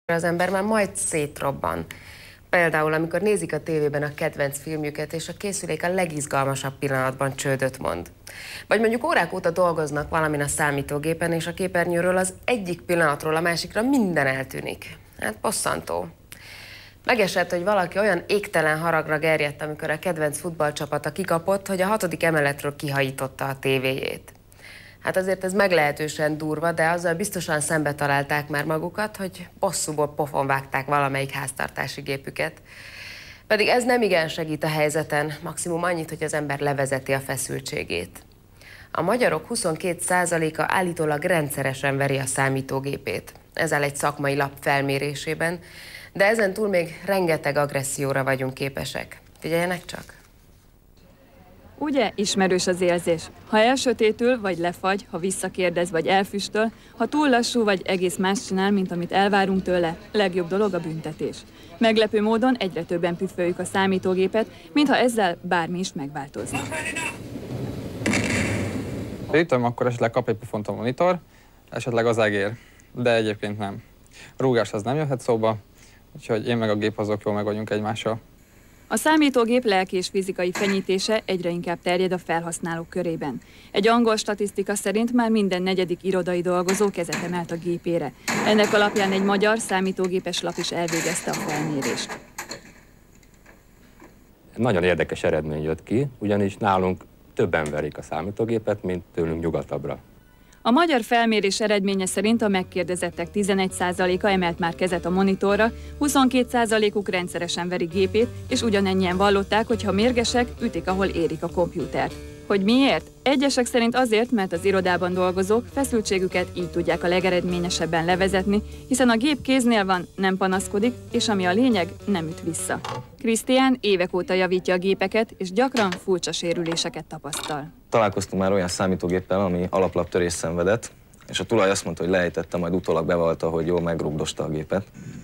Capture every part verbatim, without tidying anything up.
az ember már majd szétrobban. Például, amikor nézik a tévében a kedvenc filmjüket, és a készülék a legizgalmasabb pillanatban csődöt mond. Vagy mondjuk órák óta dolgoznak valamin a számítógépen, és a képernyőről az egyik pillanatról a másikra minden eltűnik. Hát bosszantó. Megesett, hogy valaki olyan égtelen haragra gerjedt, amikor a kedvenc futballcsapata kikapott, hogy a hatodik emeletről kihajította a tévéjét. Hát azért ez meglehetősen durva, de azzal biztosan szembe találták már magukat, hogy bosszúból pofon vágták valamelyik háztartási gépüket. Pedig ez nem igen segít a helyzeten, maximum annyit, hogy az ember levezeti a feszültségét. A magyarok huszonkét százaléka állítólag rendszeresen veri a számítógépét. Ez áll egy szakmai lap felmérésében, de ezen túl még rengeteg agresszióra vagyunk képesek. Figyeljenek csak! Ugye ismerős az érzés? Ha elsötétül, vagy lefagy, ha visszakérdez, vagy elfüstöl, ha túl lassú, vagy egész más csinál, mint amit elvárunk tőle, legjobb dolog a büntetés. Meglepő módon egyre többen püfföljük a számítógépet, mintha ezzel bármi is megváltozna. Ütöm, akkor esetleg kap egy pufont a monitor, esetleg az egér, de egyébként nem. A rúgás az nem jöhet szóba, úgyhogy én meg a gép azok jól meg vagyunk egymással. A számítógép lelki és fizikai fenyítése egyre inkább terjed a felhasználók körében. Egy angol statisztika szerint már minden negyedik irodai dolgozó kezet emelt a gépére. Ennek alapján egy magyar számítógépes lap is elvégezte a felmérést. Nagyon érdekes eredmény jött ki, ugyanis nálunk többen verik a számítógépet, mint tőlünk nyugatabbra. A magyar felmérés eredménye szerint a megkérdezettek tizenegy százaléka emelt már kezet a monitorra, huszonkét százalékuk rendszeresen veri gépét, és ugyanennyien vallották, hogy ha mérgesek, ütik, ahol érik a kompjútert. Hogy miért? Egyesek szerint azért, mert az irodában dolgozók feszültségüket így tudják a legeredményesebben levezetni, hiszen a gép kéznél van, nem panaszkodik, és ami a lényeg, nem üt vissza. Krisztián évek óta javítja a gépeket, és gyakran furcsa sérüléseket tapasztal. Találkoztunk már olyan számítógéppel, ami alaplaptörést szenvedett, és a tulaj azt mondta, hogy lejtette, majd utólag bevallta, hogy jól megrugdosta a gépet.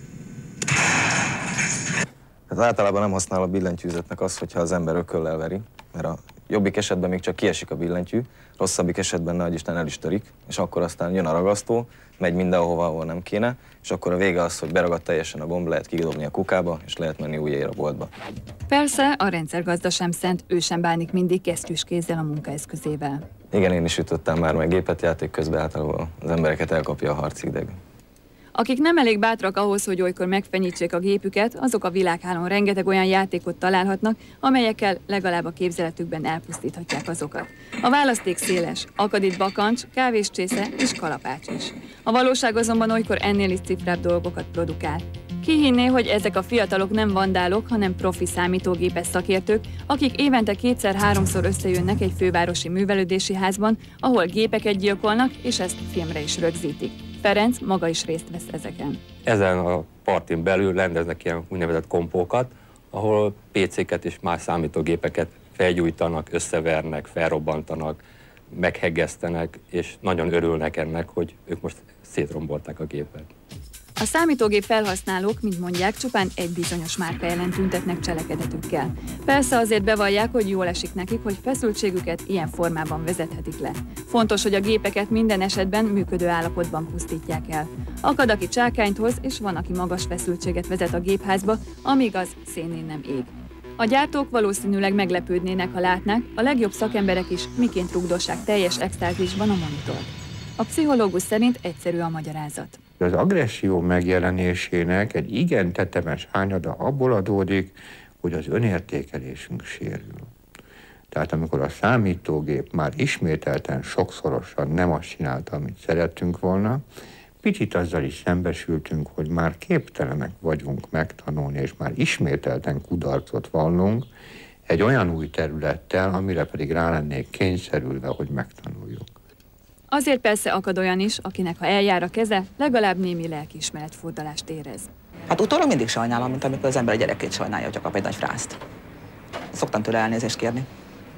Hát általában nem használ a billentyűzetnek az, hogyha az ember ököllel veri, mert a jobbik esetben még csak kiesik a billentyű, rosszabbik esetben nagy Isten el is törik, és akkor aztán jön a ragasztó, megy mindenhova, ahol nem kéne, és akkor a vége az, hogy beragad teljesen a gomb, lehet kidobni a kukába, és lehet menni újjára a boltba. Persze, a rendszergazda sem szent, ő sem bánik mindig kesztyűs kézzel a munkaeszközével. Igen, én is ütöttem már meg gépet, játék közben általában az embereket elkapja a harcideg. Akik nem elég bátrak ahhoz, hogy olykor megfenyítsék a gépüket, azok a világhálón rengeteg olyan játékot találhatnak, amelyekkel legalább a képzeletükben elpusztíthatják azokat. A választék széles, akadit bakancs, kávéscsésze és kalapács is. A valóság azonban olykor ennél is cifrább dolgokat produkál. Ki hinné, hogy ezek a fiatalok nem vandálok, hanem profi számítógépes szakértők, akik évente kétszer-háromszor összejönnek egy fővárosi művelődési házban, ahol gépeket gyilkolnak, és ezt filmre is rögzítik. Ferenc maga is részt vesz ezeken. Ezen a partin belül rendeznek ilyen úgynevezett kompókat, ahol pé céket és más számítógépeket felgyújtanak, összevernek, felrobbantanak, meghegesztenek, és nagyon örülnek ennek, hogy ők most szétrombolták a gépet. A számítógép felhasználók, mint mondják, csupán egy bizonyos márka ellen tüntetnek cselekedetükkel. Persze azért bevallják, hogy jól esik nekik, hogy feszültségüket ilyen formában vezethetik le. Fontos, hogy a gépeket minden esetben működő állapotban pusztítják el. Akad, aki csákányt hoz, és van, aki magas feszültséget vezet a gépházba, amíg az szénén nem ég. A gyártók valószínűleg meglepődnének, ha látnák, a legjobb szakemberek is miként rugdossák teljes extázisban a monitort. A pszichológus szerint egyszerű a magyarázat. Az agresszió megjelenésének egy igen tetemes hányada abból adódik, hogy az önértékelésünk sérül. Tehát amikor a számítógép már ismételten sokszorosan nem azt csinálta, amit szerettünk volna, picit azzal is szembesültünk, hogy már képtelenek vagyunk megtanulni, és már ismételten kudarcot vallunk egy olyan új területtel, amire pedig rá lennék kényszerülve, hogy megtanuljuk. Azért persze akad olyan is, akinek ha eljár a keze, legalább némi lelkiismeretfurdalást érez. Hát utólag mindig sajnálom, mint amikor az ember a gyerekét sajnálja, hogyha kap egy nagy frászt. Szoktam tőle elnézést kérni.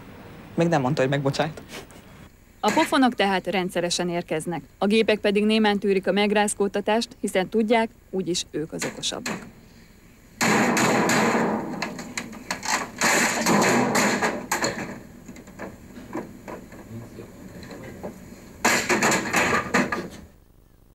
Még nem mondta, hogy megbocsájt. A pofonok tehát rendszeresen érkeznek, a gépek pedig némán tűrik a megrázkódtatást, hiszen tudják, úgyis ők az okosabbak.